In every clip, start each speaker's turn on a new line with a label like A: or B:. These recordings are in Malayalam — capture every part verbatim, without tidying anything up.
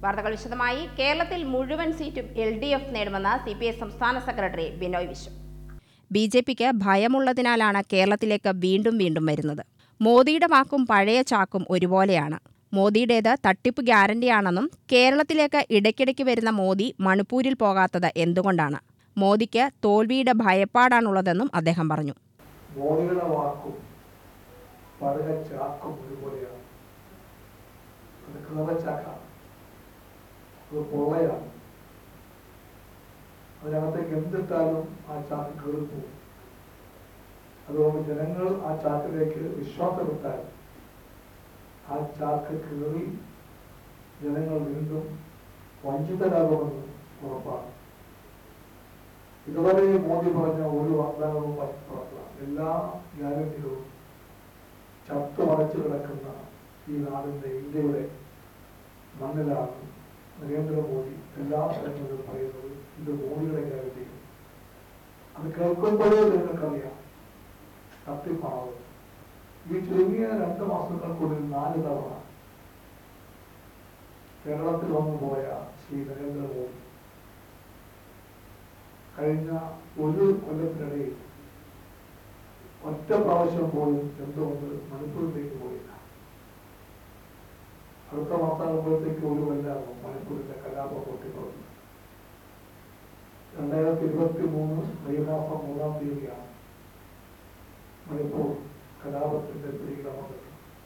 A: വാർത്തകൾ വിശദമായി. കേരളത്തിൽ മുഴുവൻ സീറ്റും എൽ ഡി എഫ് നേടുമെന്ന് സി പി ഐ സംസ്ഥാന secretary Binoy Viswam. B J പിക്ക് ഭയമുള്ളതിനാലാണ് കേരളത്തിലേക്ക് വീണ്ടും വീണ്ടും വരുന്നത്. മോദിയുടെ വാക്കും പഴയ ചാക്കും ഒരുപോലെയാണ്. മോദിയുടേത് തട്ടിപ്പ് ഗ്യാരണ്ടിയാണെന്നും കേരളത്തിലേക്ക് ഇടയ്ക്കിടയ്ക്ക് വരുന്ന മോദി മണിപ്പൂരിൽ പോകാത്തത് എന്തുകൊണ്ടാണ്? മോദിക്ക് തോൽവിയുടെ ഭയപ്പാടാണുള്ളതെന്നും അദ്ദേഹം പറഞ്ഞു.
B: മോദിയുടെ വാക്കും പഴയ ചാക്കും ഒരുപോലെയാണ്. അത് പൊള്ളയാണ്. അതിനകത്തേക്ക് എന്തിട്ടാലും ആ ചാക്ക് കീറിപ്പോകും. അതുകൊണ്ട് ജനങ്ങൾ ആ ചാക്കിലേക്ക് വിശ്വാസമിട്ടാൽ ആ ചാക്ക് കീറി ജനങ്ങൾ വീണ്ടും വഞ്ചിതരാകുമെന്ന് ഉറപ്പാണ്. ഇതുവരെ മോദി പറഞ്ഞ ഒരു വാഗ്ദാനവും പുറത്തില്ല. എല്ലാ ഗ്യാരണ്ടികളും ചത്തുമറച്ചു കിടക്കുന്ന ഈ നാടിന്റെ ഇന്ത്യയുടെ മണ്ണിലാണ് നരേന്ദ്രമോദി എല്ലാ സ്ഥലങ്ങളിലും പറയുന്നത് ഇത് മോദിയുടെ ഗ്യാരണ്ടി. അത് കേൾക്കുമ്പോഴേ നിങ്ങൾക്കറിയാം തട്ടിപ്പാണത്. ഈ ചുരുങ്ങിയ രണ്ട് മാസങ്ങൾക്കുള്ളിൽ നാല് തവണ കേരളത്തിൽ വന്നു പോയ ശ്രീ നരേന്ദ്രമോദി കഴിഞ്ഞ ഒരു കൊല്ലത്തിനിടയിൽ ഒറ്റ പ്രാവശ്യം പോലും എന്തുകൊണ്ട് മണിപ്പൂരിലേക്ക് പോയില്ല. അടുത്ത മാസമാകുമ്പോഴത്തേക്ക് ഒരു കൊല്ലാകും മണിപ്പൂരിന്റെ കലാപം പൊട്ടിത്തുടങ്ങി. രണ്ടായിരത്തി ഇരുപത്തി മൂന്ന് മെയ് മാസം മൂന്നാം തീയതിയാണ് മണിപ്പൂർ കലാപത്തിന്റെ പിടിയിലമർന്നത്.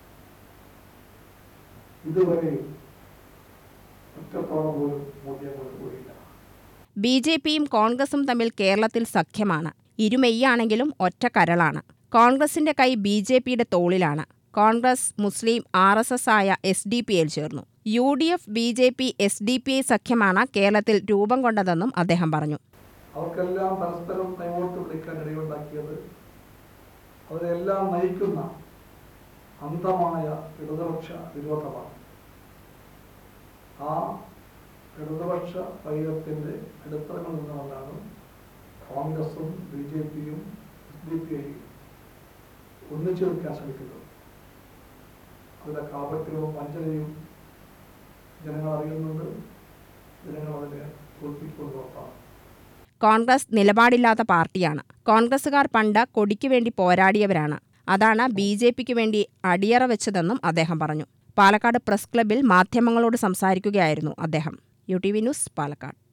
B: ഇതുവരെയും ഒറ്റത്തോളം പോലും മോദിയെ കൊണ്ടുപോയില്ല.
A: ബി ജെ പിയും കോൺഗ്രസും തമ്മിൽ കേരളത്തിൽ സഖ്യമാണ്. ഇരുമെയ്യാണെങ്കിലും ഒറ്റ കരളാണ്. കോൺഗ്രസിന്റെ കൈ ബി ജെ പിയുടെ തോളിലാണ്. കോൺഗ്രസ് മുസ്ലിം ആർ എസ് എസ് ആയ എസ് ഡി പി ഐയിൽ ചേർന്നു. U D F B J P S D P I സഖ്യമാണ് കേരളത്തിൽ രൂപം കൊണ്ടതെന്നും അദ്ദേഹം പറഞ്ഞു.
B: അവർക്കെല്ലാം പരസ്പരം കൈവോട്ട് വിളിക്കാൻ ഇടയുണ്ടാക്കിയത് അവരെല്ലാം നയിക്കുന്ന അന്ധമായ ഇടതുപക്ഷ വിരോധമാണ്. ആ ഇടതുപക്ഷ വൈരത്തിന്റെ അടിത്തറകളിൽ നിന്നുകൊണ്ടാണ് കോൺഗ്രസും ബി ജെ പിയും എസ് ഡി പി ഐയും ഒന്നിച്ചു നിൽക്കാൻ ശ്രമിക്കുന്നത്. അതിന്റെ കാപട്യവും വഞ്ചനയും ജനങ്ങൾ അറിയുന്നുണ്ട്. ജനങ്ങൾ അതിനെ തോൽപ്പിക്കൊണ്ടുറപ്പാണ്.
A: കോൺഗ്രസ് നിലപാടില്ലാത്ത പാർട്ടിയാണ്. കോൺഗ്രസുകാർ പണ്ട് കൊടിക്ക് വേണ്ടി പോരാടിയവരാണ്. അതാണ് ബി ജെ പിക്ക് വേണ്ടി അടിയറ വെച്ചതെന്നും അദ്ദേഹം പറഞ്ഞു. പാലക്കാട് പ്രസ് ക്ലബ്ബിൽ മാധ്യമങ്ങളോട് സംസാരിക്കുകയായിരുന്നു അദ്ദേഹം. U T V news, Palakkad.